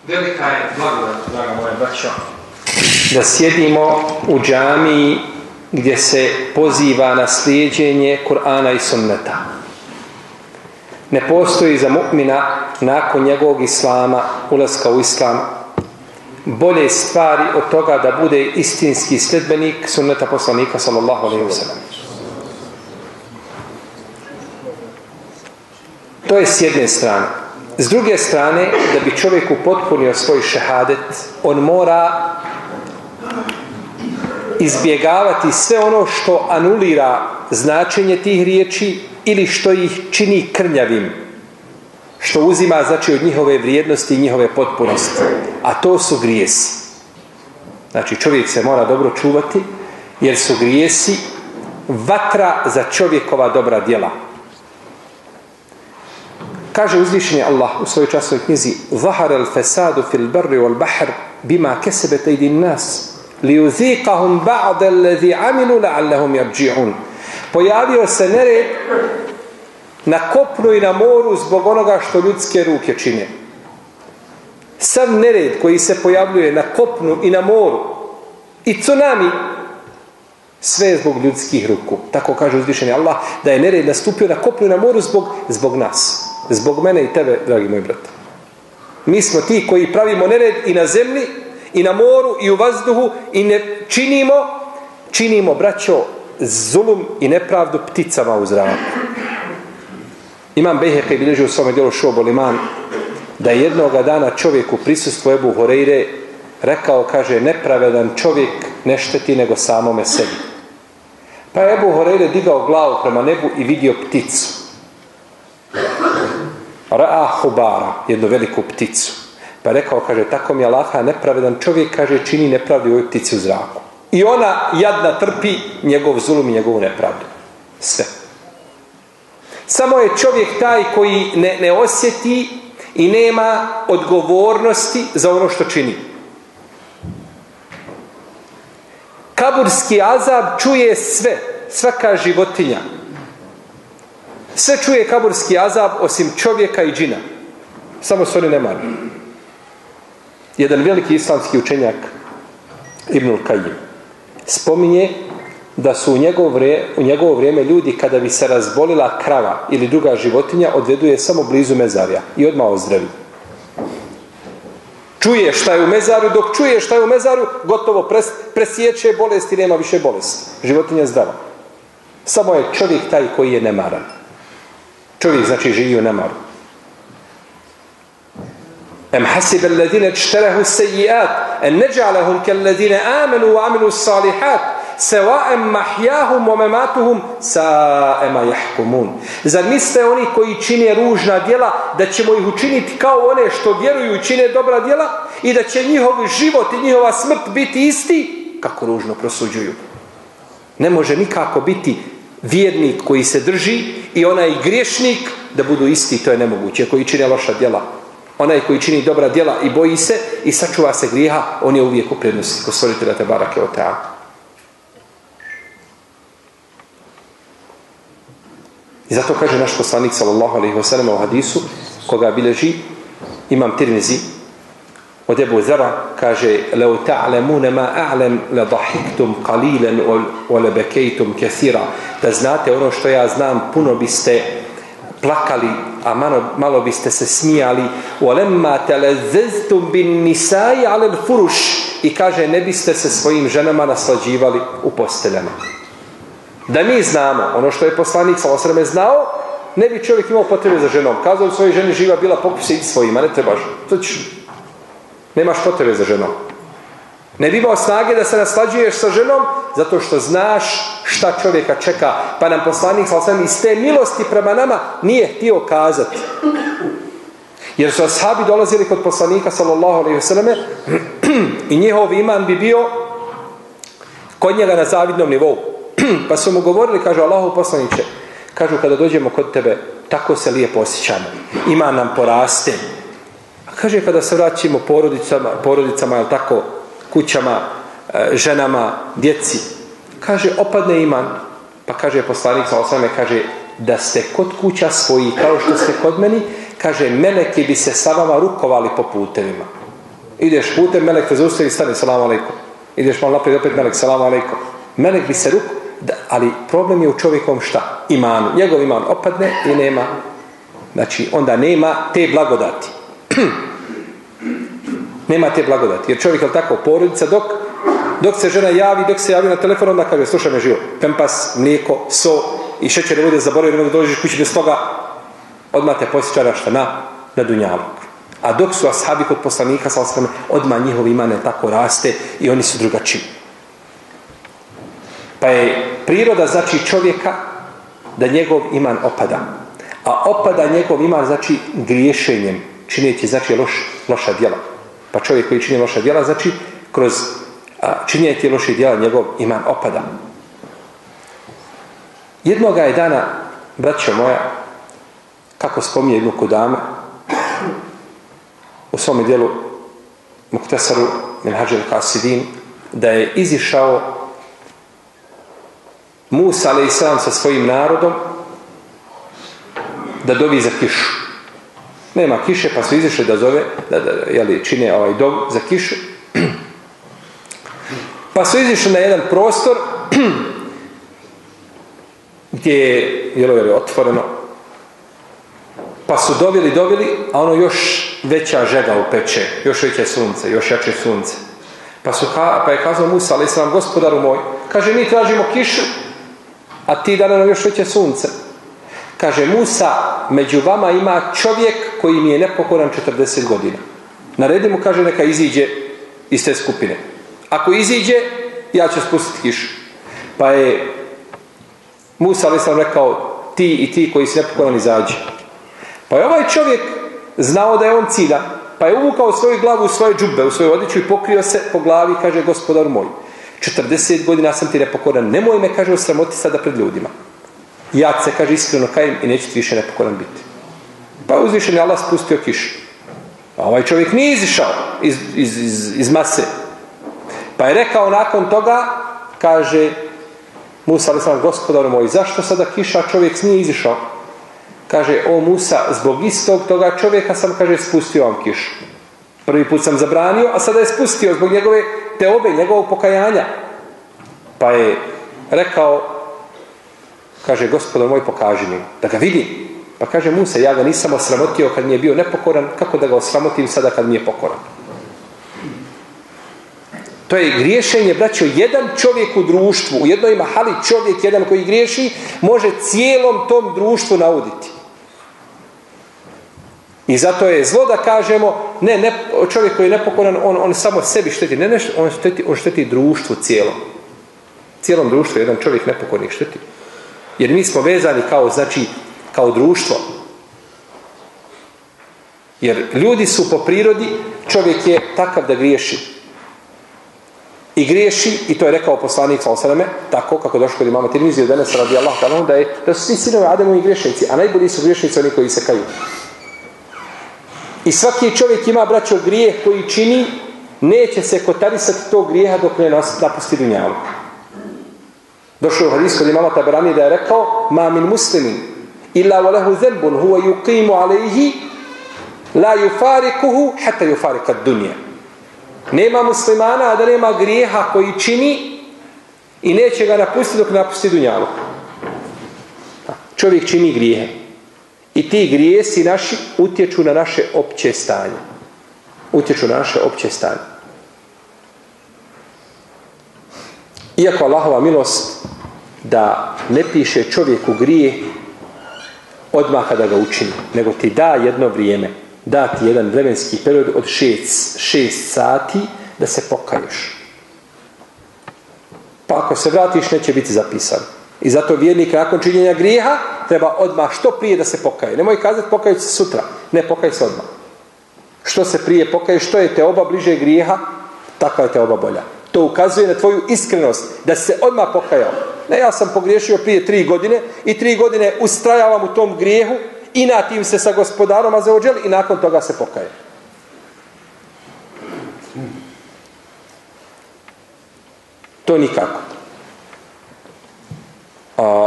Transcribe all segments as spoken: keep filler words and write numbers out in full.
Velika je blagodat, draga moja braćo, da sjedimo u džamiji gdje se poziva na slijeđenje Kur'ana i sunneta. Ne postoji za mu'mina nakon njegovog islama, ulaska u islam, bolje stvari od toga da bude istinski sledbenik sunneta poslanika sallallahu alejhi ve sellem. To je s jedne strane. S druge strane, da bi čovjek upotpunio svoj šehadet, on mora izbjegavati sve ono što anulira značenje tih riječi ili što ih čini krnjavim, što uzima znači od njihove vrijednosti i njihove potpunosti, a to su grijesi. Znači čovjek se mora dobro čuvati, jer su grijesi vatra za čovjekova dobra djela. Kaže uzvišeni Allah u svojoj časnoj knjizi: "Zahara al-fasadu fil barri wal bahr bima kasabat aydin nas liyuziqahum ba'd alladhi 'amilu la'allahum yarji'un." Pojavio se nered na kopnu i na moru zbog onoga što ljudske ruke čine. Sav nered koji se pojavljuje na kopnu i na moru i tsunami, sve je zbog ljudskih ruku. Tako kaže uzvišeni Allah, da je nered nastupio na kopnu i na moru zbog, zbog nas. Zbog mene i tebe, dragi moji brate. Mi smo ti koji pravimo nered i na zemlji, i na moru, i u vazduhu, i ne činimo, činimo, braćo, zulum i nepravdu pticama u zraku. Imam Bejheqi bilježi u svome djelu Šu'abul Iman da je jednoga dana čovjek u prisustvu Ebu Hureyre rekao, kaže, nepravedan čovjek ne šteti nego samome sebi. Pa je Ebu Hureyre digao glavu prema nebu i vidio pticu. Ra'a hubara, jednu veliku pticu. Pa je rekao, kaže, tako mi Allaha, nepravedan čovjek, kaže, čini nepravdu ovoj ptici u zraku. I ona jadna trpi njegov zulum i njegovu nepravdu. Sve. Samo je čovjek taj koji ne, ne osjeti i nema odgovornosti za ono što čini. Kaburski azab čuje sve, svaka životinja. Sve čuje kaburski azab osim čovjeka i džina. Samo su oni nemali. Jedan veliki islamski učenjak, Ibnul Kajim, spominje da su u njegovo, vrijeme, u njegovo vrijeme ljudi, kada bi se razbolila krava ili druga životinja, odvedu je samo blizu mezarja i odmah ozdravi. Čuje šta je u mezaru, dok čuje šta je u mezaru, gotovo pres, presjeće bolest i nema više bolesti. Životinja je zdrava. Samo je čovjek taj koji je nemaran. Čovjek znači živi u nemaru. Em hasiba alladhina ijtarahu as-sayyi'at an naj'alahum kalladhina amanu wa 'amilu as-salihat sawa'an mahyahum wa mamatuhum sa'a ma yahkumun. Zar misle oni koji čine ružna djela da ćemo ih učiniti kao one što vjeruju i čine dobra djela i da će njihov život i njihova smrt biti isti? Kako ružno prosuđuju. Ne može nikako biti vjernik koji se drži i onaj griješnik da budu isti, to je nemoguće, koji čine loša djela. Onaj koji čini dobra djela i boji se i sačuva se grijeha, on je uvijek u prednosti kod stvoritelja te barake o teala. I zato kaže naš poslanik sallallahu alejhi ve sellem u hadisu koga bilježi Imam Tirmizi od Ebu Zara, kaže: "Lau ta'lamuna ma a'lam la dahiktum qalilan wa la bakaytum kathira." Da znate ono što ja znam, puno biste plakali, a malo, malo biste se smijali. "Walamma talazzaztum bin nisa'i 'ala al-furush." I kaže, ne biste se svojim ženama naslađivali u posteljama. Da mi znamo ono što je poslanik sallallahu alejhi ve sellem znao, ne bi čovjek imao potrebe za ženom. Kazao svojoj ženi, živa bila, pokupi se i svojima, ne trebaš. To ćeš, nemaš potrebe za ženom. Ne bi imao snage da se naslađuješ sa ženom, zato što znaš šta čovjeka čeka. Pa nam poslanik sallallahu alejhi ve sellem iz te milosti prema nama nije htio kazati. Jer su ashabi dolazili kod poslanika sallallahu alejhi ve selleme i njihov iman bi bio kod njega na zavidnom nivou. Pa su mu govorili, kaže, Allahov poslaniče, kažu, kada dođemo kod tebe, tako se lijepo osjećamo. Iman nam poraste. A kaže, kada se vraćamo porodicama, porodicama, jel tako, kućama, ženama, djeci, kaže, opadne iman. Pa kaže poslanik sallallahu alejhi ve sellem, kaže, da ste kod kuća svoji kao što ste kod meni, kaže, meleki bi se sa vama rukovali po putevima. Ideš putem, melek te zaustavi i stane, salamu alaikum. Ideš malo naprijed, opet melek, salamu alaikum. Melek bi se ruku, da, ali problem je u čovjekom šta? Imanu. Njegov iman opadne i nema, znači onda nema te blagodati. Nema te blagodati. Jer čovjek je tako, porodica, dok, dok se žena javi, dok se javi na telefon, onda kaže, slušaj me živo, pempas, mlijeko, so i šećer ne bude zaboravio, da dođeš kući bez toga, odmah te posjeća šta na, na dunjaluk. A dok su ashabi kod poslanika, odmah njihov iman tako raste i oni su drugačiji. Pa je priroda znači čovjeka da njegov iman opada. A opada njegov iman znači griješenjem, čineći znači loš, loša djela. Pa čovjek koji čini loša djela, znači kroz činjenje loših djela njegov iman opada. Jednoga je dana, braćo moja, kako spominje Ibn Kudame, u svome dijelu Muktesaru Minhađul Kasidin, da je izišao Musa alejselam sa svojim narodom da dovi za kišu. Nema kiše, pa su izišli da zove, da, da jeli, čine ovaj dom za kišu. Pa su izišli na jedan prostor gdje je jelo, jelo, otvoreno. Pa su dovili, dovili, a ono još veća žega upeče, još veće sunce, još jače sunce. Pa, su, pa je kazao Musa alejselam, gospodaru moj, kaže, mi tražimo kišu, a ti da nam još veće sunce. Kaže Musa, među vama ima čovjek koji mi je nepokoran četrdeset godina. Naredi mu, kaže, neka iziđe iz te skupine. Ako iziđe, ja ću spustiti kišu. Pa je Musa alejselam rekao, ti i ti koji si nepokoran, izađi. Pa je ovaj čovjek znao da je on ciljan, pa je uvukao svoju glavu u svoje džube, u svoju odjeću i pokrio se po glavi, kaže, gospodar moj, četrdeset godina sam ti nepokoran, nemoj me, kaže, osramoti sada pred ljudima. Ja se, kaže, iskreno kajem i neću ti više nepokoran biti. Pa uzvišen je Allah spustio kišu. A ovaj čovjek nije izišao iz, iz, iz, iz mase. Pa je rekao nakon toga, kaže Musa alejselam, gospodar moj, zašto sada kiša, čovjek nije izišao? Kaže, o Musa, zbog istog toga čovjeka sam, kaže, spustio vam kišu. Prvi put sam zabranio, a sada je spustio zbog njegove teobe, njegovog pokajanja. Pa je rekao, kaže, gospodar moj, pokaži mi, da ga vidim. Pa kaže Musa, ja ga nisam osramotio kad mi je bio nepokoran, kako da ga osramotim sada kad mi je pokoran? To je griješenje, braćo, jedan čovjek u društvu, u jednoj mahali čovjek, jedan koji griješi, može cijelom tom društvu nauditi. I zato je zlo da kažemo, ne, ne čovjek koji je nepokoran, on, on samo sebi šteti, ne, ne, on šteti, on šteti društvu cijelom. Cijelom društvu jedan čovjek nepokornih šteti. Jer mi smo vezani kao, znači, kao društvo. Jer ljudi su po prirodi, čovjek je takav da griješi. I griješi, i to je rekao poslanik sallallahu alejhi ve selleme, tako kako došlo kod imama Tirmizi od Enesa radijallahu ta'ala, da je da su svi sinovi Ademovi griješnici, a najbolji su griješnici oni koji se kaju. I svaki čovjek ima, braćo, grijeh koji čini, neće se kotarisati tog grijeha dok ne napusti dunjalu. Došlo u hadis kod imama Taberani da je rekao, ma min muslimin illa wa lahu dhanbun huwa yuqimu alayhi la yufariquhu hatta yufariqa ad-dunya. Nema muslimana, a da nema grijeha koji čini i neće ga napustiti dok napusti dunjalu. Čovjek čini grijehe. I ti grijesi naši utječu na naše opće stanje. Utječu na naše opće stanje. Iako Allahova milost da ne piše čovjeku grijeh odmah kada ga učini, nego ti da jedno vrijeme, da ti jedan vremenski period od šest, šest sati da se pokaješ. Pa ako se vratiš, neće biti zapisan. I zato vjernik nakon činjenja grijeha treba odmah što prije da se pokaje. Nemoj kazati pokajući se sutra. Ne, pokaj se odmah. Što se prije pokaje, što je te oba bliže grijeha, takva je te oba bolja. To ukazuje na tvoju iskrenost, da se odmah pokajao. Ne, ja sam pogriješio prije tri godine i tri godine ustrajavam u tom grijehu, inatim se sa gospodarom azza wa džel i nakon toga se pokaje. To nikako. A,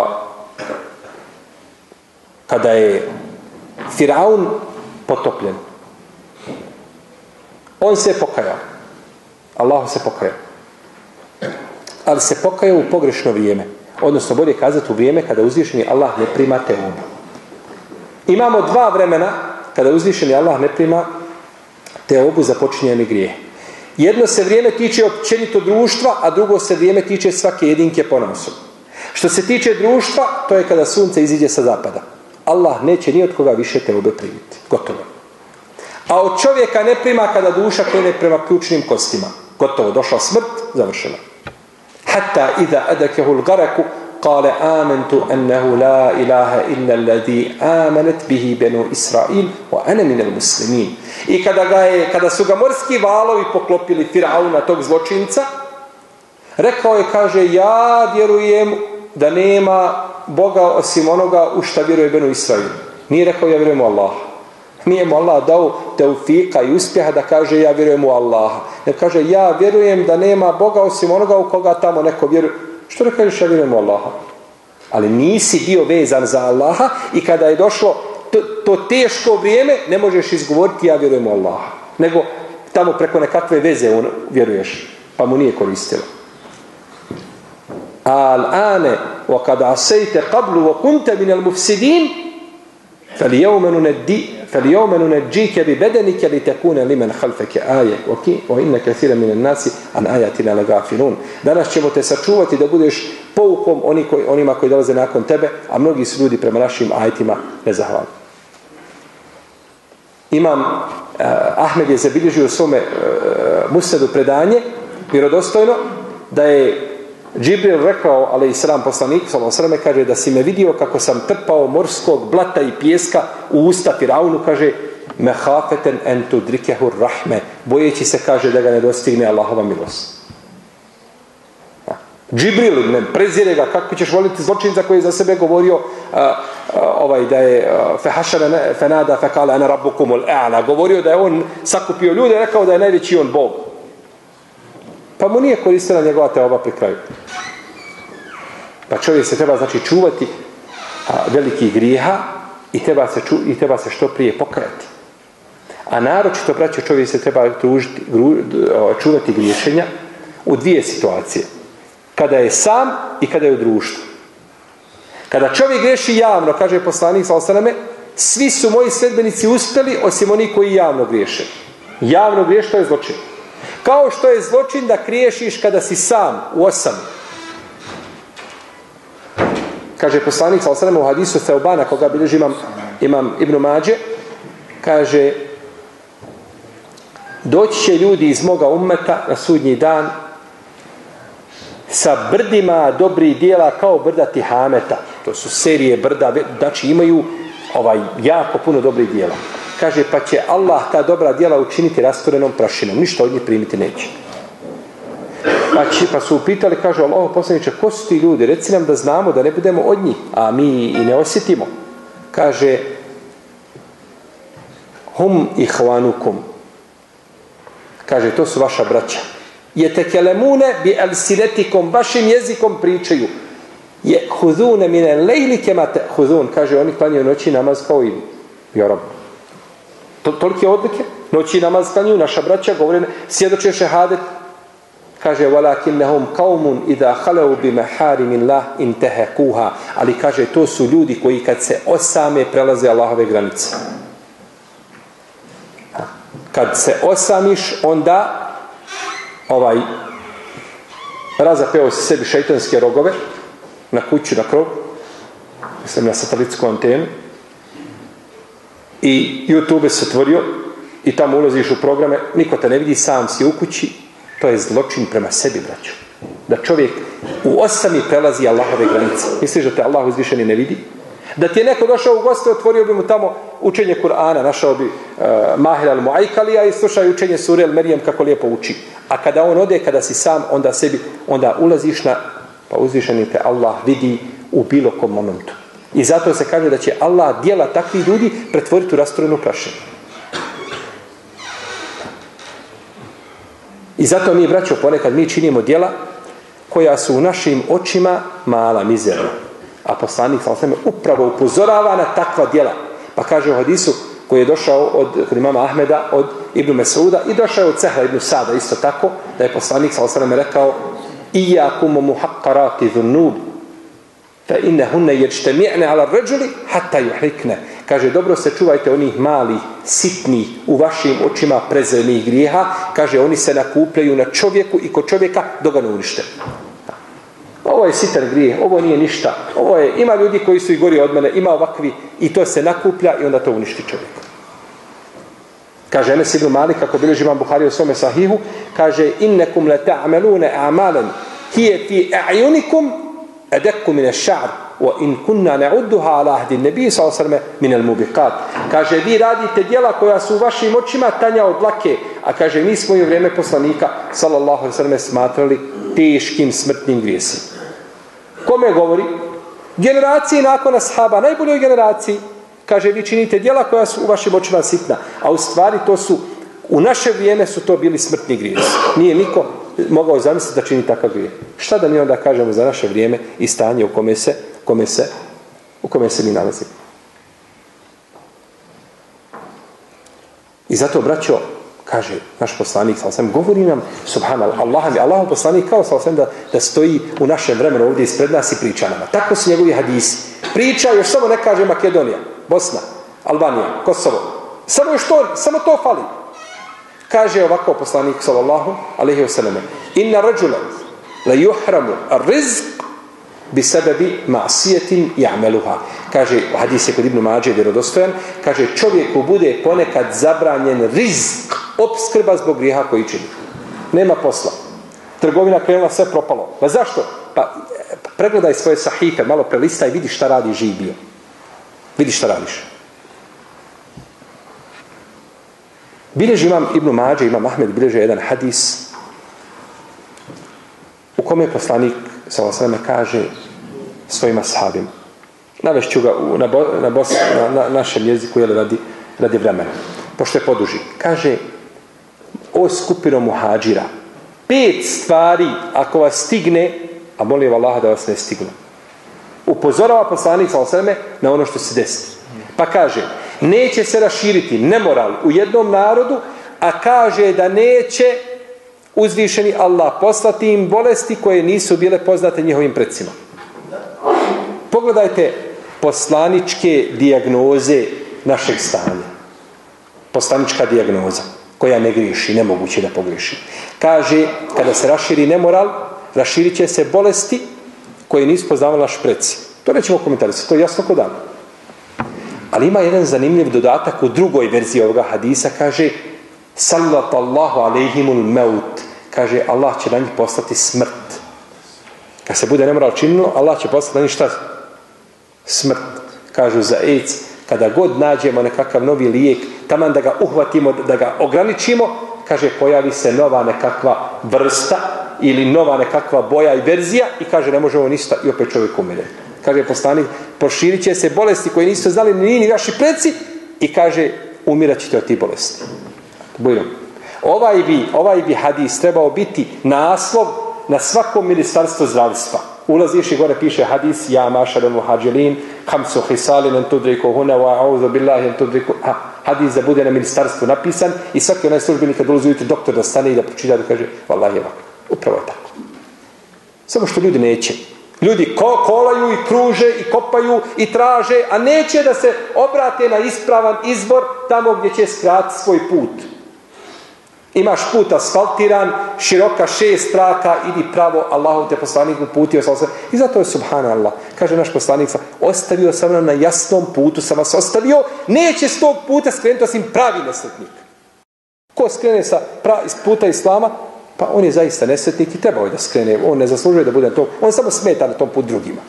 kada je Firaun potopljen, On se je pokajao. Allah se pokajao. Ali se pokajao u pogrešno vrijeme. Odnosno, bolje kazati u vrijeme kada uzvišeni Allah ne prima teubu. Imamo dva vremena kada uzvišeni Allah ne prima teubu za počinjeni grijeh. Jedno se vrijeme tiče općenito društva, a drugo se vrijeme tiče svake jedinke ponaosob. Što se tiče društva, to je kada sunce iziđe sa zapada. Allah neće ni od koga više teube primiti. Gotovo. A od čovjeka ne prima kada duša krene prema ključnim kostima. Gotovo. Došla smrt, završena. Hatta idha adakehu l'garaku kale amentu ennehu la ilaha illa alladhi amanet bihi benu Israil wa ana minel muslimin. I kada, ga je, kada su ga morski valovi poklopili Firauna, tog zločinca, rekao je, kaže, ja vjerujem da nema Boga osim onoga u šta vjeruje benu Israil. Nije rekao, ja vjerujem u Allaha. Nije mu Allah dao teufika i uspjeha da kaže, ja vjerujem u Allaha. Ne kaže, ja vjerujem da nema Boga osim onoga u koga tamo neko vjeruje. Što ne kažeš, ja vjerujem u Allaha? Ali nisi bio vezan za Allaha i kada je došlo to, to teško vrijeme, ne možeš izgovoriti, ja vjerujem u Allaha. Nego tamo preko nekakve veze on vjeruješ, pa mu nije koristilo. Al-ane, wa kada asejte qablu wa kunte minel mufsidin, فَلْيَوْمَ نُنَجِّيكَ بِبَدَنِكَ لِتَكُونَ لِمَنْ خَلْفَكَ آيَةً وَإِنَّ كَثِيرًا مِنَ النَّاسِ عَنْ آيَاتِنَا لَغَافِلُونَ. Danas ćemo te sačuvati da budeš poukom oni koji, onima koji dolaze nakon tebe, a mnogi su ljudi prema našim ajetima nezahvalni. Imam uh, Ahmed je zabilježio u svome uh, musnadu predanje, vjerodostojno, da je Džibril rekao, ali i sram poslanik, sallallahu kaže, da si me vidio kako sam trpao morskog blata i pijeska u usta Firaunu, kaže, mehafeten en tudrikehu rahme, bojeći se, kaže, da ga ne dostigne Allahova milost. Džibril, ne prezire ga, kako ćeš voliti zločinca koji je za sebe govorio a, a, ovaj, da je fehašana fenada fekala ana rabbukumul a'la, govorio da je on sakupio ljude i rekao da je najveći on Bog. Pa mu nije koristila njegova teoba pri kraju. Pa čovjek se treba, znači, čuvati a, velikih grijeha i treba, se ču, i treba se što prije pokajati. A naročito, braćo, čovjek se treba družiti, gru, čuvati griješenja u dvije situacije. Kada je sam i kada je u društvu. Kada čovjek griješi javno, kaže poslanik sallallahu alejhi ve selleme, svi su moji sledbenici uspjeli osim oni koji javno griješe. Javno griješ, to je zločin. Kao što je zločin da griješiš kada si sam u osami. Kaže poslanik sallallahu alejhi ve selleme u hadisu Seubana, koga bilježi imam, imam Ibn Mađe, kaže, doći će ljudi iz moga ummeta na sudnji dan sa brdima dobrih dijela kao brda Tihameta. To su serije brda, znači imaju ovaj jako puno dobrih dijela. Kaže, pa će Allah ta dobra dijela učiniti rasturenom prašinom. Ništa od njih primiti neće. Pa, će, pa su upitali, kažu, Allaho poslaniče, ko su ti ljudi? Reci nam da znamo, da ne budemo od njih, a mi i ne osjetimo. Kaže, hum ihvanukum. Kaže, to su vaša braća. Je tekelemune bi alsinetikom, vašim jezikom pričaju. Je hudune mine lejli kemate hudun. Kaže, oni klanjaju noći namaz kao i vjerom. To, tolike odlike. Noći namaz klanjaju, naša braća govore, svjedoče šehadet. Kaže, walakinnahum qaumun idha khalu bi maharimillah intahaquha. Ali kaže, to su ljudi koji kad se osame prelaze Allahove granice. Kad se osamiš, onda ovaj razapeo si sebi šeitanske rogove na kuću, na krov, mislim na satelitsku antenu, i YouTube se otvorio i tamo ulaziš u programe, niko te ne vidi, sam si u kući. To je zločin prema sebi, braćo. Da čovjek u osami prelazi Allahove granice. Misliš da te Allah uzvišeni ne vidi? Da ti je neko došao u goste, otvorio bi mu tamo učenje Kur'ana, našao bi uh, Mahir al-Mu'ajkalija i slušao učenje sure al-Merijem kako lijepo uči. A kada on ode, kada si sam, onda sebi, onda ulaziš na, pa uzvišeni te Allah vidi u bilo kom momentu. I zato se kaže da će Allah djela takvih ljudi pretvoriti u rasturenu prašinu. I zato mi, braćo, ponekad mi činimo djela koja su u našim očima mala, mizerna. A poslanik sallallahu alejhi ve sellem upravo upozorava na takva djela. Pa kaže u hadisu koji je došao od imama Ahmeda od Ibn Mesuda i došao je od Sehla Ibn Sada isto tako, da je poslanik sallallahu alejhi ve sellem rekao iyakum muhaqqarati dhunub fa innahunna yajtami'na 'ala ar-rajuli hatta yuhrikna. Kaže, dobro se čuvajte onih malih, sitnih, u vašim očima prezrenih grijeha. Kaže, oni se nakupljaju na čovjeku i kod čovjeka dok ga ne unište. Ovo je sitan grijeh, ovo nije ništa. Ovo je, ima ljudi koji su i gori od mene, ima ovakvi i to se nakuplja i onda to uništi čovjeka. Kaže Enes ibn Malik, kako bilježi imam Buhari u svome sahihu, kaže innekum la ta'maluna a'malan hiya fi a'yunikum adakku min ash-sha'r wa in kunna na'udduha ala ahdi an-nabi sallallahu alayhi wa sallam min al-mubiqat. Kaže, vi radite djela koja su u vašim očima tanja od dlake, a kaže, mi smo i u vrijeme poslanika sallallahu alejhi ve sellem smatrali teškim smrtnim grijesima. Kome govori? Generaciji nakon ashaba, najboljoj generaciji. Kaže, vi činite djela koja su u vašim očima sitna, a u stvari to su, u naše vrijeme su to bili smrtni grijesi. Nije niko mogao zamisliti da čini takav grijeh. Šta da mi onda kažemo za naše vrijeme i stanje u kome se, kome se, u kome se mi nalazimo? I zato, braćo, kaže naš poslanik, sallam, govori nam, subhanallah, Allah mi, Allahov poslanik kao sallam, da, da stoji u našem vremenu ovdje ispred nas i priča nama. Tako su njegovi hadisi. Priča, još samo ne kaže Makedonija, Bosna, Albanija, Kosovo. Samo još to, samo to fali. Kaže ovako poslanik, sallallahu alejhi ve sellem, inna rajula la yuhramu ar-rizq bi sababi ma'siyatin ya'maluha. Kaže, hadis je kod Ibn Mađe vjerodostojan, kaže, čovjeku bude ponekad zabranjen rizq, opskrba zbog grijeha koji čini. Nema posla. Trgovina krenula, sve propalo. Pa zašto? Pa pregledaj svoje sahife, malo prelistaj, vidi šta radi živ bio. Vidi šta radiš. Bilježi imam Ibn Mađe, imam Ahmed, bilježi jedan hadis u kome je poslanik sallallahu alejhi ve sellem kaže svojim ashabima. Navešću ga u, na, na, bos, na, na našem jeziku, jel, radi, radi vremena. Pošto je poduži. Kaže, o skupino muhađira, pet stvari ako vas stigne, a molim Allaha da vas ne stigne. Upozorava poslanik sallallahu alejhi ve sellem na ono što se desi. Pa kaže, neće se raširiti nemoral u jednom narodu, a kaže da neće uzvišeni Allah poslati im bolesti koje nisu bile poznate njihovim predsima. Pogledajte poslaničke dijagnoze našeg stanja. Poslanička dijagnoza koja ne griješi, nemoguće da pogriješi. Kaže, kada se raširi nemoral, raširit će se bolesti koje nisu poznavali naš preci. To nećemo komentarisati, to je jasno ko dan. Ali ima jedan zanimljiv dodatak u drugoj verziji ovoga hadisa, kaže sallatallahu alejhimul maut, kaže Allah će na njih poslati smrt. Kad se bude nemoral činilo, Allah će poslati na njih šta? Smrt. Kažu za AIDS, kada god nađemo nekakav novi lijek, taman da ga uhvatimo, da ga ograničimo, kaže pojavi se nova nekakva vrsta ili nova nekakva boja i verzija i kaže ne možemo ništa i opet čovjek umire. Kaže poslanik, proširit će se bolesti koje nisu znali ni ni vaši preci i kaže umirat ćete od tih bolesti. Bujno. Ovaj bi, ovaj bi hadis trebao biti naslov na svakom ministarstvu zdravstva. Ulaziš i gore piše hadis ja mašarul muhađirin hamsu hisalin en tudriku huna wa a'udhu billahi en tudriku ha, hadis da bude na ministarstvu napisan i svaki onaj službenik kad ulazi ujutro doktor da stane i da pročita da kaže vallahi je ovako. Upravo je tako. Samo što ljudi neće. Ljudi ko, kolaju i kruže i kopaju i traže, a neće da se obrate na ispravan izbor tamo gdje će skratiti svoj put. Imaš put asfaltiran, široka šest traka, idi pravo, Allahov te poslanik uputio sam se. I zato je subhanallah, kaže naš poslanik, ostavio sam nam na jasnom putu, sam vas ostavio, neće s tog puta skrenuti osim pravi nesretnik. Ko skrene sa pra, iz puta Islama, pa on je zaista nesretnik i trebao je da skrene, on ne zaslužuje da bude na tom, on samo smeta na tom put drugima.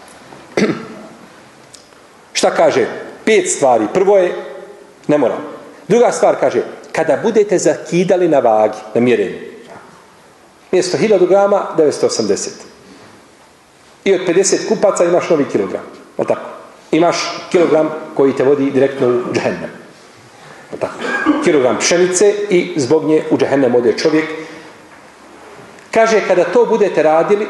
Šta kaže? Pet stvari. Prvo je nemoral. Druga stvar kaže, kada budete zakidali na vagi, na mjerenju, mjesto hiljadu grama, devetsto osamdeset. I od pedeset kupaca imaš novi kilogram. O tako. Imaš kilogram koji te vodi direktno u džehennem. O tako. Kilogram pšenice i zbog nje u džehennem ode čovjek. Kaže, kada to budete radili,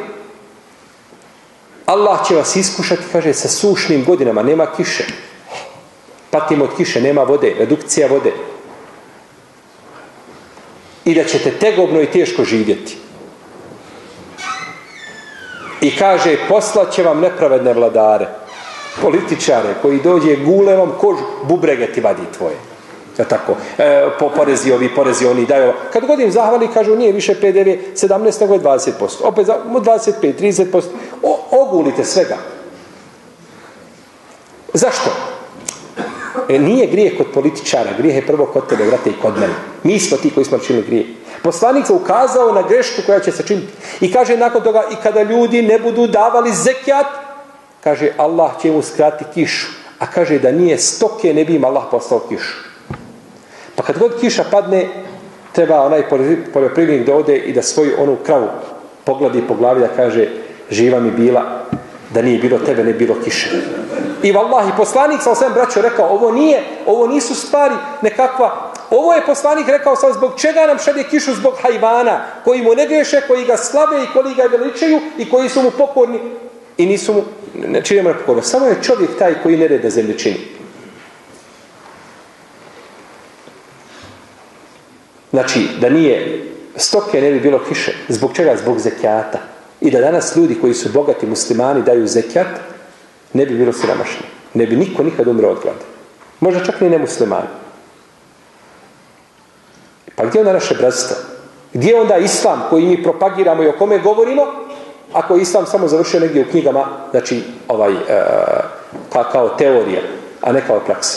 Allah će vas iskušati, kaže, sa sušnim godinama, nema kiše. Patimo od kiše, nema vode, redukcija vode. i da ćete tegobno i teško živjeti. I kaže, poslaće vam nepravedne vladare, političare koji dođe gule vam kožu, bubrege ti vadi tvoje. Ja tako, e, po, porezi ovi, porezi oni daju. Kad god im zahvali, kažu nije više P D V sedamnaest, nego je dvadeset posto. Opet za, dvadeset pet, trideset posto. O, ogulite svega. Zašto? E, nije grijeh kod političara, grijeh je prvo kod tebe, vrate, i kod mene. Mi smo ti koji smo činili grijeh. Poslanik se ukazao na grešku koja će se činiti. I kaže nakon toga, i kada ljudi ne budu davali zekijat, kaže, Allah će mu skratiti kišu. A kaže da nije stoke, ne bi im Allah poslao kišu. Pa kad god kiša padne, treba onaj poljoprivrednik da ode i da svoju onu kravu pogladi po glavi, da kaže, živa mi bila, da nije bilo tebe, ne bilo kiše. I vallahi, poslanik sam sam braćo rekao, ovo nije, ovo nisu stvari nekakva, ovo je poslanik rekao sam zbog čega nam šalje kišu, zbog hajvana, koji mu ne greše, koji ga slave i koji ga veličaju i koji su mu pokorni i nisu mu, ne činimo nepokorno. Samo je čovjek taj koji ne rede zemlje čini. Znači, da nije stoke, ne bi bilo kiše. Zbog čega? Zbog zekijata. I da danas ljudi koji su bogati muslimani daju zekijat, ne bi bilo siromašni. Ne bi niko nikad umro od glada. Možda čak ni nemuslimani. Pa gdje je onda naše bratstvo? Gdje je onda islam koji mi propagiramo i o kome govorimo, ako je islam samo završio negdje u knjigama, znači ovaj, e, ka, kao teorija, a ne kao praksa.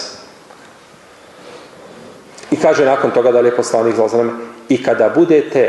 I kaže nakon toga da je poslanik i kada budete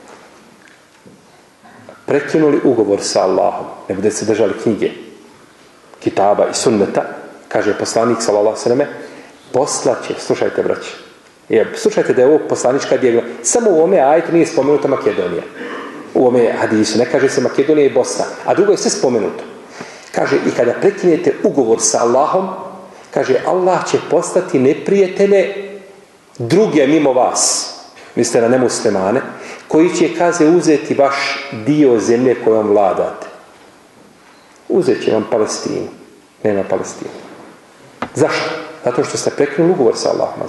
prekinuli ugovor sa Allahom, ne budete se držali knjige, kitaba i sunneta, kaže poslanik sallallahu alejhi ve selleme, poslaće, slušajte braće, je, slušajte da je ovo poslanička dijagnoza, samo u ovome ajetu nije spomenuta Makedonija. U ovome hadisu, ne kaže se Makedonija i Bosna, a drugo je sve spomenuto. Kaže, i kada prekinete ugovor sa Allahom, kaže, Allah će postati neprijatelje druge mimo vas, mislite na nemuslimane, koji će, kaže, uzeti vaš dio zemlje kojom vladate. Uzet će vam Palestinu. Nema Palestinu. Zašto? Zato što ste prekinuli ugovor sa Allahom.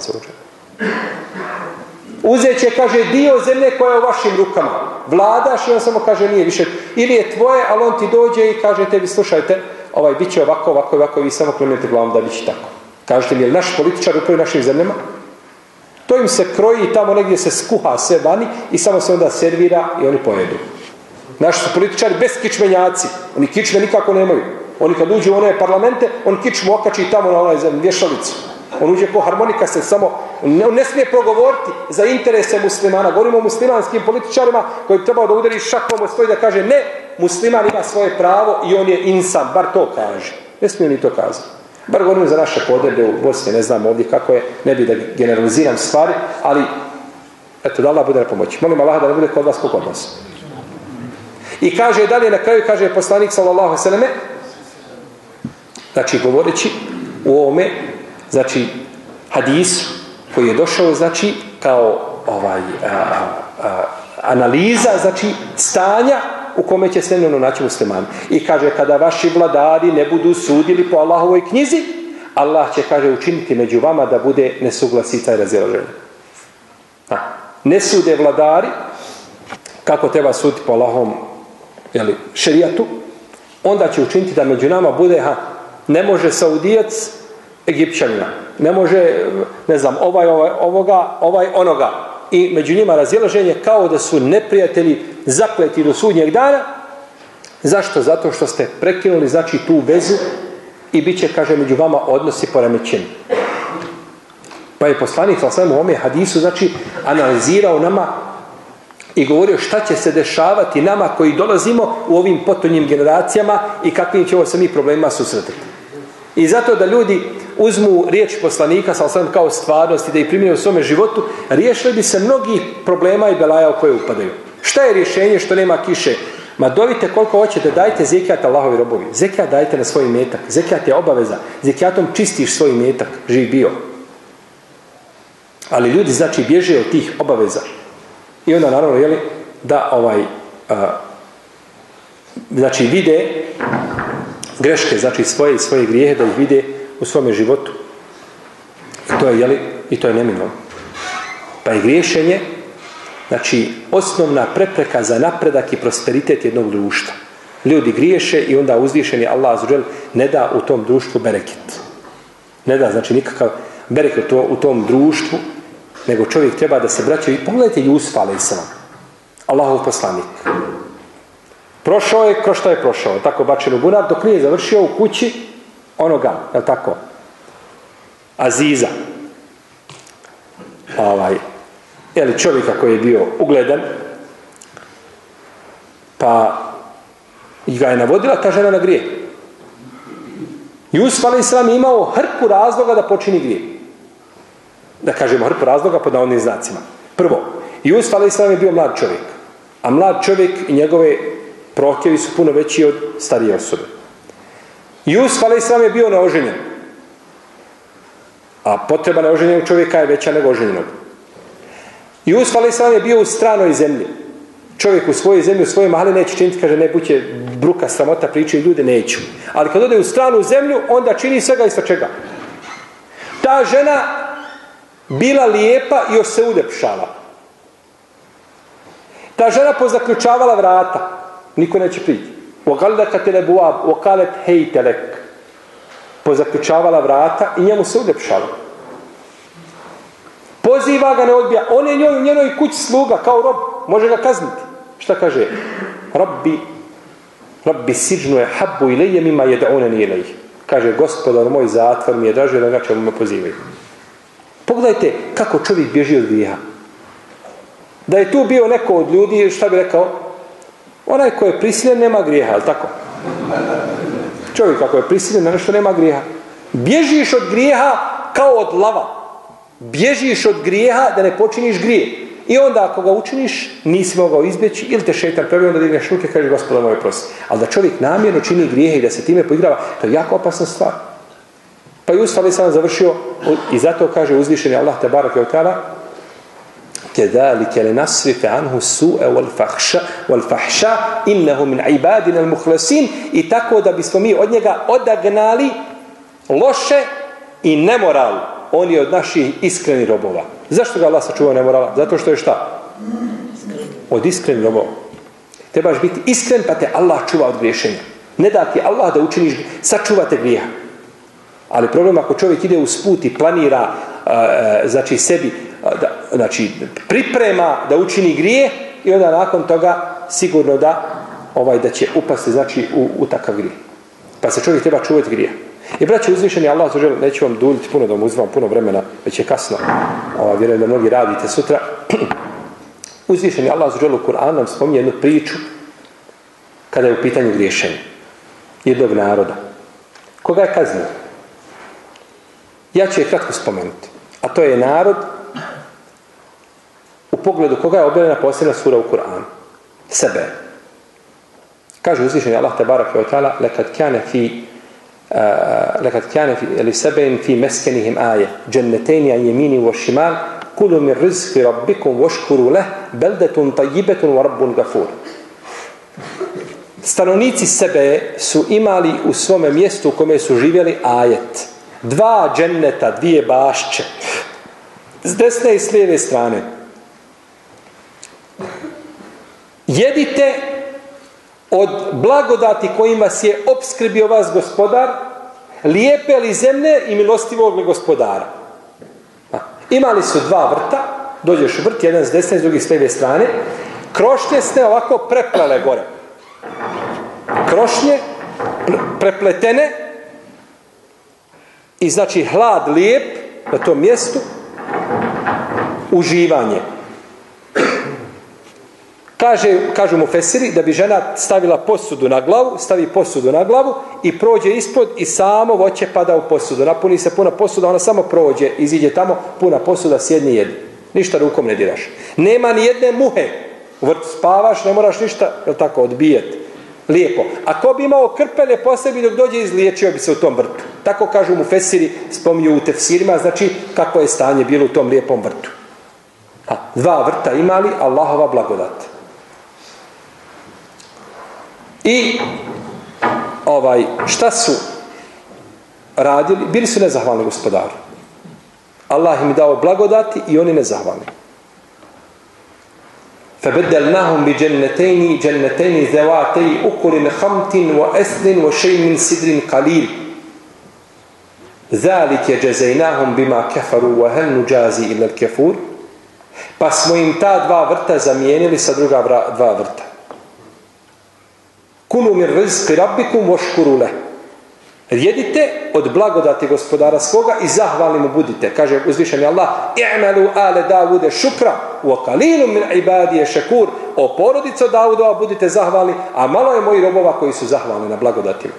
Uzet će, kaže, dio zemlje koja je u vašim rukama. Vladaš i on samo kaže nije više. Ili je tvoje, ali on ti dođe i kaže tebi, slušajte, ovaj, bit će ovako, ovako, ovako, i vi samo krenete glavom da bit će tako. Kažete mi, je li naš političar upravi našim zemljama? To im se kroji i tamo negdje se skuha sve vani i samo se onda servira i oni pojedu. Naši su političari bez kičmenjaci. Oni kičme nikako nemaju. Oni kad uđu u one parlamente, on kičmu okači tamo na onaj vješalicu. On uđe ko harmonika, se samo, ne, on ne smije progovoriti za interese muslimana. Govorimo o muslimanskim političarima koji bi trebao da udari šakom od stoji da kaže ne, musliman ima svoje pravo i on je insan, bar to kaže. Ne smije ni to kazati. Bar govorim za naše podneblje u Bosni, ne znam ovdje kako je, ne bi da generaliziram stvari, ali eto, da Allah bude na pomoći. Molim Allah da ne bude kod vas kod nas. I kaže dalje na kraju, kaže poslanik sallallahu alejhi ve selleme, znači govoreći u ovome, znači hadisu koji je došao, znači kao ovaj a, a, analiza, znači stanja u kome će se nemojno naći muslimani. I kaže, kada vaši vladari ne budu sudili po Allahovoj knjizi, Allah će, kaže, učiniti među vama da bude nesuglasica i razilaženje. Ne sude vladari kako treba suditi po Allahovom, jeli, šerijatu, onda će učiniti da među nama bude, ha, ne može Saudijac Egipćanina, ne može, ne znam, ovaj, ovaj, ovoga, ovaj, onoga. I među njima razilaženje kao da su neprijatelji zakleti do sudnjeg dana. Zašto? Zato što ste prekinuli, znači, tu vezu i bit će, kaže, među vama odnosi poremećeni. Pa je poslanik sa svemu ovome hadisu, znači, analizirao nama i govorio šta će se dešavati nama koji dolazimo u ovim potonjim generacijama i kakvim ćemo se mi problemima susretati. I zato da ljudi uzmu riječ poslanika sa osam kao stvarnost i da ih primjenjuju u svome životu, riješili bi se mnogih problema i belaja u koje upadaju. Šta je rješenje što nema kiše? Ma dovite koliko hoćete, dajte zekijat Allahovi robovi. Zekijat dajte na svoj metak. Zekijat je obaveza. Zekijatom čistiš svoj metak, živ bio. Ali ljudi, znači, bježe od tih obaveza. I onda naravno, jeli, da ovaj, a, znači, vide greške, znači svoje i svoje grijehe, da ih vide u svome životu. I to je, jeli, i to je neminovno. Pa i griješenje znači osnovna prepreka za napredak i prosperitet jednog društva. Ljudi griješe i onda uzvišeni Allah azza wa džel ne da u tom društvu bereket. Ne da, znači nikakav bereket u tom društvu, nego čovjek treba da se braća. I pogledajte Jusuf alejselam, Allahov poslanik. Prošao je kroz što je prošao, tako bačen u bunar, dok nije završio u kući onoga, je li tako, Aziza. Ovaj, je li čovjeka koji je bio ugledan, pa ga je navodila ta žena na grijeh. Jusuf alejselam je imao hrpu razloga da počini grijeh. Da kažemo hrpu razloga pod navodnim znacima. Prvo, Jusuf alejselam je bio mlad čovjek, a mlad čovjek i njegove prohtjevi su puno veći od starije osobe. Jusuf alejselam je bio neoženjen, a potreba neoženjenog čovjeka je veća nego oženjenog. Jusuf alejselam je bio u stranoj zemlji. Čovjek u svojoj zemlji, u svojoj mahali neće činiti, kaže ne buće bruka, sramota, pričaju ljude, neću. Ali kad ode u stranu zemlju, onda čini svega isto čega. Ta žena bila lijepa i još se uljepšala. Ta žena pozaključavala vrata. Niko neće prići. Pozaključavala vrata i njemu se uljepšala. Poziva ga, ne odbija. On je njoj u njenoj kući sluga, kao rob. Može ga kazniti. Šta kaže? Rabbi, Rabbi siđnu je habbu ilaje mima jed'unani ilaje. Kaže, gospodar moj, zatvor mi je draže da na čemu me pozivaju. Pogledajte kako čovjek bježi od grijeha. Da je tu bio neko od ljudi, šta bi rekao? Onaj ko je prisiljen nema grijeha, ali tako? Čovjek ako je prisiljen na nešto nema grijeha. Bježiš od grijeha kao od lava. Bježiš od grijeha da ne počiniš grije. I onda ako ga učiniš, nisi mogao izbjeći, ili te šejtan prvi, onda digneš ruke i kaže gospodar moj prosti. Ali da čovjek namjerno čini grijehe i da se time poigrava, to je jako opasna stvar. Pa Jusuf alejselam završio i zato kaže uzvišeni Allah te bareke ve teala kedalike lenasrife anhu su'e wal fahša wal fahša innehu min ibadina al-muhlasin, i tako da bismo mi od njega odagnali loše i nemoral. On je od naših iskrenih robova. Zašto ga Allah sačuvao nemorala? Zato što je šta? Od iskrenih robova. Trebaš biti iskren pa te Allah čuva od griješenja. Ne da ti Allah da učiniš, sačuvate grijeha. Ali problem ako čovjek ide uz put i planira, uh, znači sebi, uh, da, znači priprema da učini grije i onda nakon toga sigurno da ovaj da će upasti znači u, u takav grije. Pa se čovjek treba čuvati grije. I braće, uzvišeni Allah, neću vam duljiti puno da mu uzimam puno vremena, već je kasno. Ova, vjerujem da mnogi radite sutra. Uzvišeni Allah u Kur'anu nam spominje jednu priču kada je u pitanju griješenja jednog naroda. Koga je kaznio? Ja ću je kratko spomenuti. A to je narod u pogledu koga je objavljena posebna sura u Kur'anu. Sebe. Kaže uzvišeni Allah tebareke ve teala lekad kane fi lekad kane li seben fi meskenihim aje džennetejni an jemini wa šimal kulu min rizki rabbikum voškuru leh beldetun tajibetun wa rabbun gafur. Stanovnici Sebe su imali u svome mjestu u kome su živjeli ajet. Dva dženneta, dvije bašće. S desne i s lijeve strane. Jedite od blagodati kojima vas je opskrbio vas gospodar, lijepe li zemlje i milostivog li gospodara. Imali su dva vrta, dođeš u vrt, jedan s desne i drugi s lijeve strane, krošnje ste ovako preplele gore. Krošnje prepletene i znači hlad lijep na tom mjestu, uživanje. Kaže, kažu mu fesiri da bi žena stavila posudu na glavu, stavi posudu na glavu i prođe ispod i samo voće pada u posudu. Napuni se puna posuda, ona samo prođe, iziđe tamo, puna posuda, sjedni jedi. Ništa rukom ne diraš. Nema ni jedne muhe. U vrtu spavaš, ne moraš ništa, jel tako, odbijeti. Lijepo. Ako bi imao krpelje po sebi dok dođe, izliječio bi se u tom vrtu. Tako kažu mu fesiri, spominju u tefsirima, znači kako je stanje bilo u tom lijepom vrtu. A, dva vrta imali, Allahova blagodat. I ovaj, šta su radili? Bili su nezahvalni gospodaru. Allah im dao blagodati i oni nezahvalni. فبدلناهم بجنتين جنتين ذواتي أكل خمط وأثل وشيء من سدر قليل ذلك جزيناهم بما كفروا وهل نجازي إلا الكفور. Pa smo im ta dva vrta zamijenili sa druga dva vrta. Kulu min rizqi rabbikum washkuru leh. Jedite od blagodati gospodara svoga i zahvalni mu budite. Kaže uzvišeni Allah: "I'malu ala Davude šukra wa qalilun min ibadiye shakur." O porodico Davudova budite zahvalni, a malo je mojih robova koji su zahvalni na blagodatima.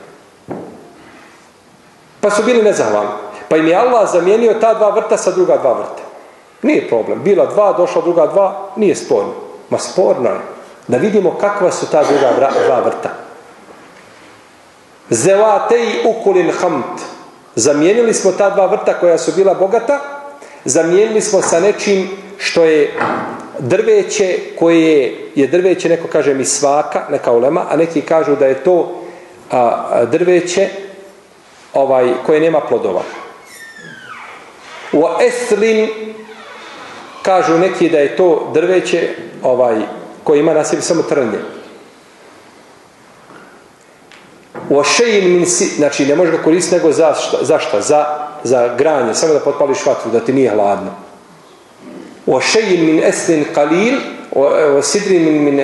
Pa su bili nezahvalni. Pa im je Allah zamijenio ta dva vrta sa druga dva vrta. Nije problem. Bila dva, došla druga dva, nije sporno. Ma sporno je da vidimo kakva su ta druga dva vrta. Zevatej ukulin hamt. Zamijenili smo ta dva vrta koja su bila bogata, zamijenili smo sa nečim što je drveće, koje je drveće, neko kaže mi svaka, neka ulema, a neki kažu da je to a, drveće ovaj, koje nema plodova. U eslin kažu neki da je to drveće ovaj, koje ima na sebi samo trnje. U šejin min si, znači ne može ga koristiti nego za šta? Za, šta? za, za granje, samo da potpališ vatru, da ti nije hladno. U šejin min eslin qalil, u sidrin min, min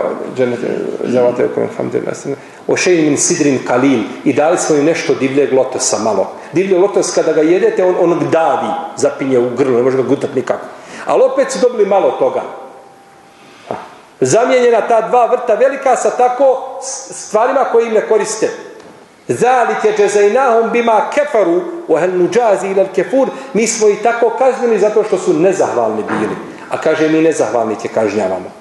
u šejin min sidrin qalil, i dali smo im nešto divljeg lotosa malo. Divlji lotos kada ga jedete, on, on davi, zapinje u grlu, ne može ga gutati nikako. Ali opet su dobili malo toga. Zamijenjena ta dva vrta velika sa tako stvarima koje im ne koriste. Zalike jazainahum bima kafaru wa hal nujazi ila al-kafur. Mi smo i tako kaznili zato što su nezahvalni bili. A kaže mi nezahvalnike kažnjavamo.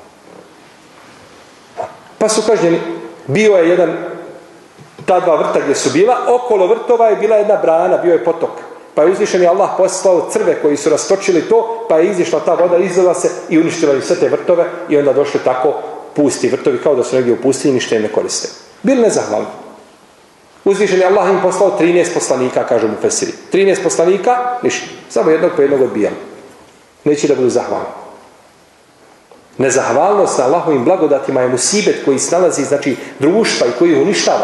Pa su kažnjeni. Bio je jedan, ta dva vrta gdje su bila, okolo vrtova je bila jedna brana, bio je potok. Pa je uzvišeni Allah poslao crve koji su rastočili to, pa je izišla ta voda, izlila se i uništila im sve te vrtove i onda došli tako pusti vrtovi, kao da su negdje u pustinji, ništa im ne koriste. Bili nezahvalni. Uzvišeni Allah im poslao trinaest poslanika, kažu mu Fesiri. trinaest poslanika, ništa. Samo jednog po jednog odbijali. Neće da budu zahvalni. Nezahvalnost na Allahovim blagodatima je musibet koji snalazi, znači, društva i koji uništava.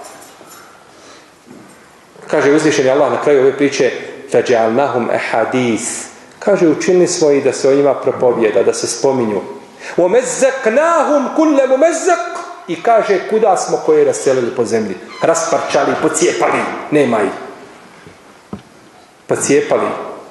Kaže uzvišeni Allah na kraju ove priče: "Faj'alnahum ahadis." Kaže učinili smo i da se o njima propovijeda, da se spominju. "Umazzaqnahum kull mumazzaq." I kaže kuda smo koje raselili po zemlji, rasparčali, pocijepali, nema ih. Pocijepali.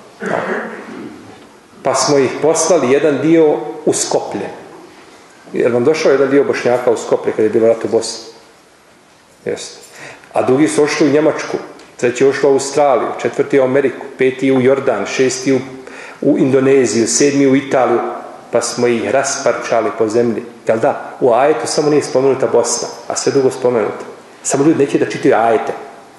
Pa smo ih poslali jedan dio u Skoplje. Jer vam došao jedan dio Bošnjaka u Skoplje kada je bilo rat u Bosni. Jeste. A drugi su ošli u Njemačku. Treći je ošlo u Australiju, četvrti u Ameriku, peti u Jordan, šesti u, u Indoneziju, sedmi u Italiju, pa smo ih rasparčali po zemlji. Jel da? U ajetu samo nije spomenuta Bosna, a sve drugo spomenuto. Samo ljudi neće da čitaju ajete.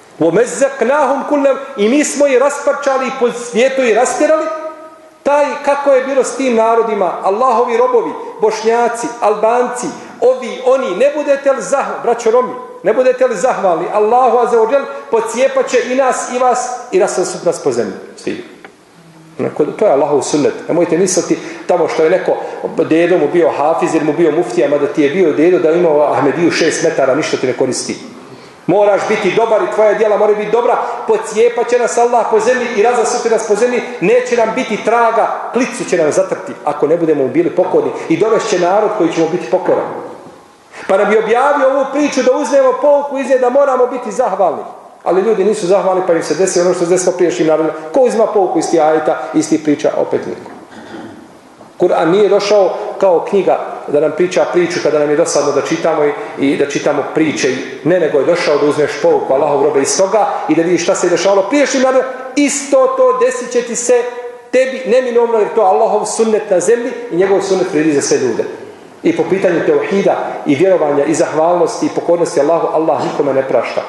I mi smo ih rasparčali i po svijetu i rastjerali. Taj, kako je bilo s tim narodima, Allahovi robovi, Bošnjaci, Albanci, ovi, oni, ne budete li zahvalni, braćo Romi, ne budete li zahvalni Allahu azza wa džel, pocijepat će i nas i vas i rasasut nas po zemlji. Svi. To je Allahov sunnet. Nemojte misliti tamo što je neko dedo mu bio hafiz ili mu bio muftija, mada ti je bio dedo da imao Ahmediju šest metara, ništa ti ne koristi. Moraš biti dobar i tvoja djela moraju biti dobra, pocijepat će nas Allah po zemlji i razasuti nas po zemlji, neće nam biti traga, klicu će nam zatrti ako ne budemo bili pokorni i dovešće narod koji ćemo biti pokoran. Pa nam bi objavio ovu priču da uzmemo pouku iz nje da moramo biti zahvalni. Ali ljudi nisu zahvalni pa im se desi ono što se desilo prijašnjim narodima. Ko uzima pouku iz tih ajeta, iz tih priča? Opet niko. Kur'an nije došao kao knjiga da nam priča priču kada nam je dosadno da čitamo i, i da čitamo priče. Ne, nego je došao da uzmeš pouku Allahov robe iz toga i da vidiš šta se je dešavalo prijašnjim narodima. Isto to desit će ti se tebi neminovno jer to Allahov sunnet na zemlji i njegov sunnet vrijedi za sve ljude. I po pitanju teuhida i vjerovanja i zahvalnosti i pokornosti Allahu, Allah nikome ne prašta.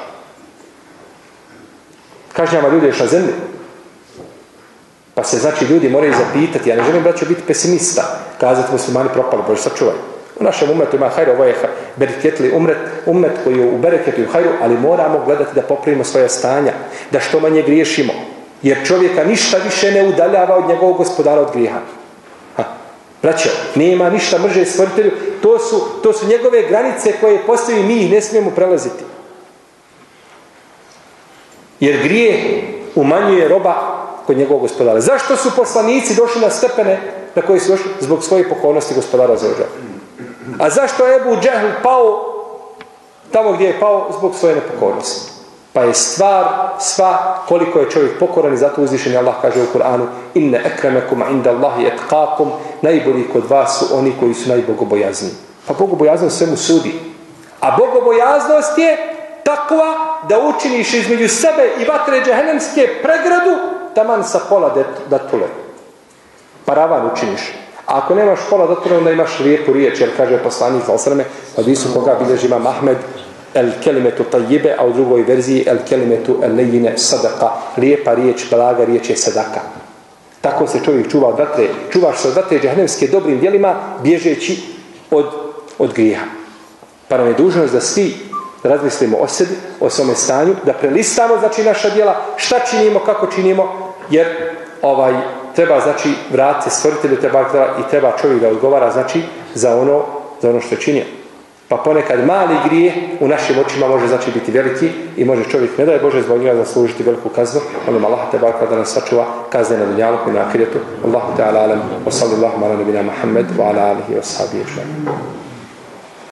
Kažnjava ljude još na zemlji. Pa se znači ljudi moraju zapitati, ja ne želim braćo biti pesimista, kazati muslimani propali, Bože sačuvaj. U našem umetu ima hajru, ovo je bereketli umret, umet koji je u bereketu i u hajru, ali moramo gledati da popravimo svoje stanja, da što manje griješimo, jer čovjeka ništa više ne udaljava od njegovog gospodara od grijeha. Ha. Braćo, nema ništa mrže stvoritelju, to su, to su njegove granice koje postoji, mi ih ne smijemo prelaziti. Jer grijeh umanjuje roba kod njegovog gospodara. Zašto su poslanici došli na stepene na koji su došli? Zbog svoje pokornosti gospodara Azza. A zašto je Ebu Džehl pao tamo gdje je pao? Zbog svoje nepokornosti. Pa je stvar sva koliko je čovjek pokoran i zato uzvišeni Allah kaže u Kur'anu inne ekremekum inda Allahi etqakum, najbolji kod vas su oni koji su najbogobojazniji. Pa bogobojaznost svemu sudi. A bogobojaznost je takva da učiniš između sebe i vatre džehennemske pregradu taman sa pola datule. Paravan učiniš. A ako nemaš pola datule, onda imaš lijepu riječ, jer kaže poslanik Zalsrame, hadisu koga bilježi imam Ahmed, el kelimetu tajjibe, a u drugoj verziji el kelimetu el lejine sadaka. Lijepa riječ, blaga riječ je sadaka. Tako se čovjek čuva od vatre. Čuvaš se od vatre džehennemske dobrim djelima, bježeći od, od grijeha. Pa nam je dužnost da svi razmislimo o sebi, o svome stanju, da prelistamo znači naša djela, šta činimo, kako činimo, jer ovaj treba znači vratiti stvoritelju treba, i treba čovjek da odgovara znači za ono, za ono što čini. Pa ponekad mali grijeh u našim očima može znači biti veliki i može čovjek, ne daj Bože, zbog njega zaslužiti veliku kaznu. Molim Allah te barka da nas sačuva kazne na dunjaluku i na ahiretu. Allahu ta'ala alam, wa sallallahu ala nabina Muhammed wa ala alihi wa sahbihi ajma'in.